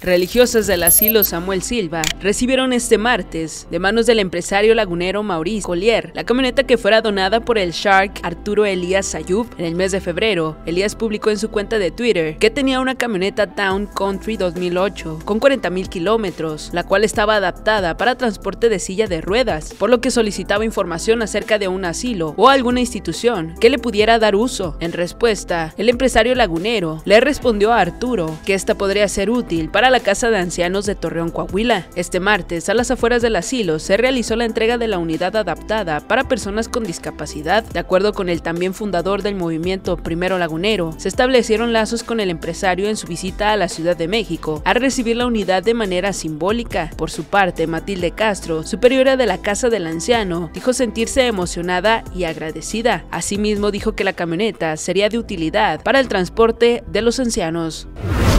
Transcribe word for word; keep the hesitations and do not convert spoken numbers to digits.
Religiosas del asilo Samuel Silva recibieron este martes, de manos del empresario lagunero Maurice Collier, la camioneta que fuera donada por el Shark Arturo Elías Ayub. En el mes de febrero, Elías publicó en su cuenta de Twitter que tenía una camioneta Town Country dos mil ocho con cuarenta mil kilómetros, la cual estaba adaptada para transporte de silla de ruedas, por lo que solicitaba información acerca de un asilo o alguna institución que le pudiera dar uso. En respuesta, el empresario lagunero le respondió a Arturo que esta podría ser útil para la Casa de Ancianos de Torreón, Coahuila. Este martes, a las afueras del asilo, se realizó la entrega de la unidad adaptada para personas con discapacidad. De acuerdo con el también fundador del movimiento Primero Lagunero, se establecieron lazos con el empresario en su visita a la Ciudad de México a recibir la unidad de manera simbólica. Por su parte, Matilde Castro, superiora de la Casa del Anciano, dijo sentirse emocionada y agradecida. Asimismo, dijo que la camioneta sería de utilidad para el transporte de los ancianos.